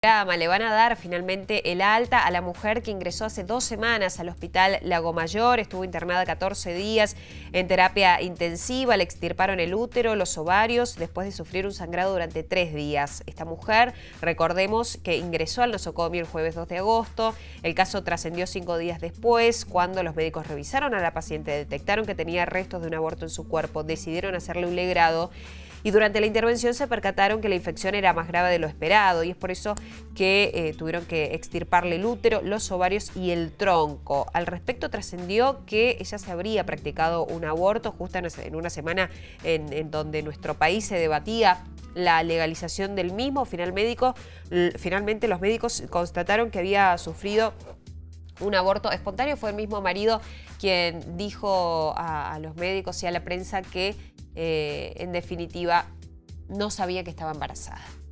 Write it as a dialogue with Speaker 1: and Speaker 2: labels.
Speaker 1: Le van a dar finalmente el alta a la mujer que ingresó hace 2 semanas al hospital Lago Mayor. Estuvo internada 14 días en terapia intensiva. Le extirparon el útero, los ovarios, después de sufrir un sangrado durante 3 días. Esta mujer, recordemos que ingresó al nosocomio el jueves 2 de agosto. El caso trascendió 5 días después, cuando los médicos revisaron a la paciente, detectaron que tenía restos de un aborto en su cuerpo, decidieron hacerle un legrado. Y durante la intervención se percataron que la infección era más grave de lo esperado y es por eso que tuvieron que extirparle el útero, los ovarios y el tronco. Al respecto trascendió que ella se habría practicado un aborto justo en una semana en donde nuestro país se debatía la legalización del mismo. Finalmente los médicos constataron que había sufrido un aborto espontáneo. Fue el mismo marido quien dijo a los médicos y a la prensa que en definitiva no sabía que estaba embarazada.